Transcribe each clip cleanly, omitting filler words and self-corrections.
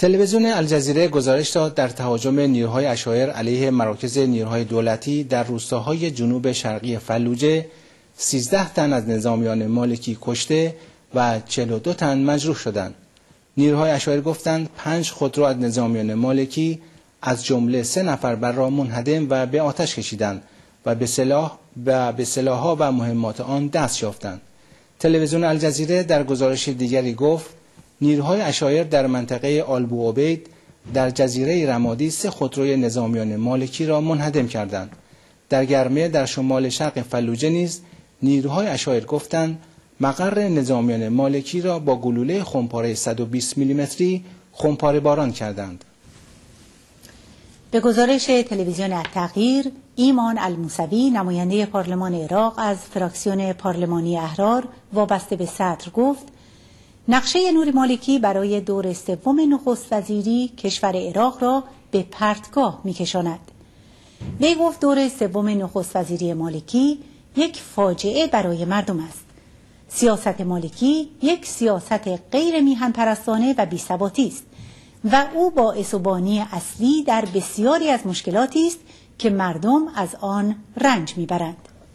تلویزیون الجزیره گزارش داد در تهاجم نیروهای عشایر علیه مراکز نیروهای دولتی در روستاهای جنوب شرقی فلوجه 13 تن از نظامیان مالکی کشته و 42 تن مجروح شدند. نیروهای عشایر گفتند 5 خودرو از نظامیان مالکی از جمله 3 نفر بر را منهدم و به آتش کشیدند و به سلاح‌ها و مهمات آن دست یافتند. تلویزیون الجزیره در گزارش دیگری گفت نیروهای عشایر در منطقه آلبو عبید در جزیره رمادی 3 خودروی نظامیان مالکی را منهدم کردند. در گرمه در شمال شرق فلوجه نیز نیروهای عشایر گفتند مقر نظامیان مالکی را با گلوله خمپاره 120 میلیمتری خمپاره باران کردند. به گزارش تلویزیون التغییر، ایمان الموسوی نماینده پارلمان عراق از فراکسیون پارلمانی احرار وابسته به صدر گفت نقشه نور مالکی برای دور سوم نخست وزیری کشور عراق را به پرتگاه می‌کشاند. وی گفت دور سوم نخست وزیری مالکی یک فاجعه برای مردم است. سیاست مالکی یک سیاست غیر میهن پرستانه و بی‌ثباتی است و او باعث و بانی اصلی در بسیاری از مشکلاتی است که مردم از آن رنج میبرند.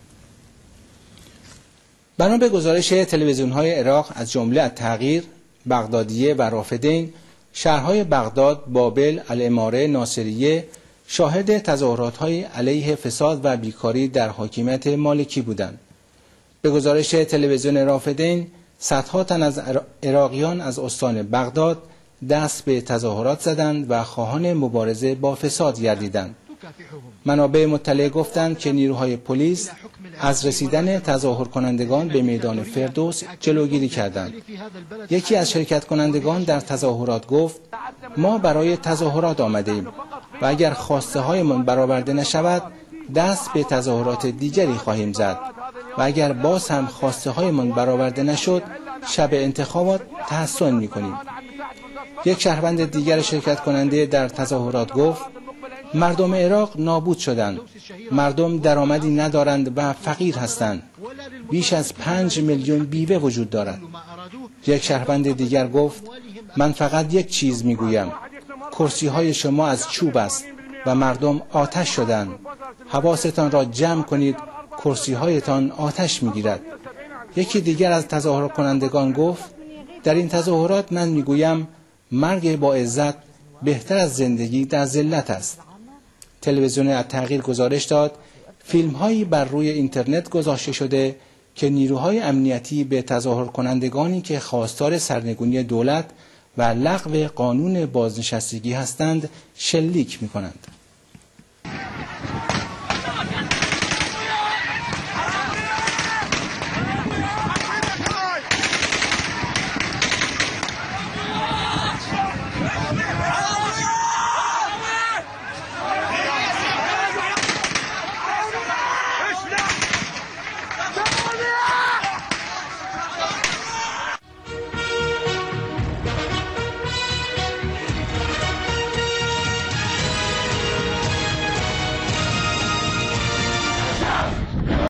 بنا به گزارش تلویزیون‌های عراق از جمله التغییر، بغدادیه و رافدین، شهرهای بغداد، بابل، الاماره، ناصریه شاهد تظاهرات‌های علیه فساد و بیکاری در حاکمیت مالکی بودند. به گزارش تلویزیون رافدین، صدها تن از عراقیان از استان بغداد دست به تظاهرات زدند و خواهان مبارزه با فساد گردیدند. منابع مطلع گفتند که نیروهای پلیس از رسیدن تظاهر کنندگان به میدان فردوس جلوگیری کردند. یکی از شرکت کنندگان در تظاهرات گفت ما برای تظاهرات آمده ایم و اگر خواسته هایمان برآورده نشود دست به تظاهرات دیگری خواهیم زد و اگر باز هم خواسته هایمان برآورده نشد شب انتخابات تحسن می‌کنیم. یک شهروند دیگر شرکت کننده در تظاهرات گفت مردم عراق نابود شدند. مردم درآمدی ندارند و فقیر هستند. بیش از 5 میلیون بیوه وجود دارد. یک شهروند دیگر گفت من فقط یک چیز میگویم. کرسی های شما از چوب است و مردم آتش شدند. حواستان را جمع کنید، کرسی هایتان آتش میگیرد. یکی دیگر از تظاهر کنندگان گفت در این تظاهرات من میگویم مرگ با عزت بهتر از زندگی در ذلت است. تلویزیون التغییر گزارش داد فیلم هایی بر روی اینترنت گذاشته شده که نیروهای امنیتی به تظاهر کنندگانی که خواستار سرنگونی دولت و لغو قانون بازنشستگی هستند شلیک می کنند.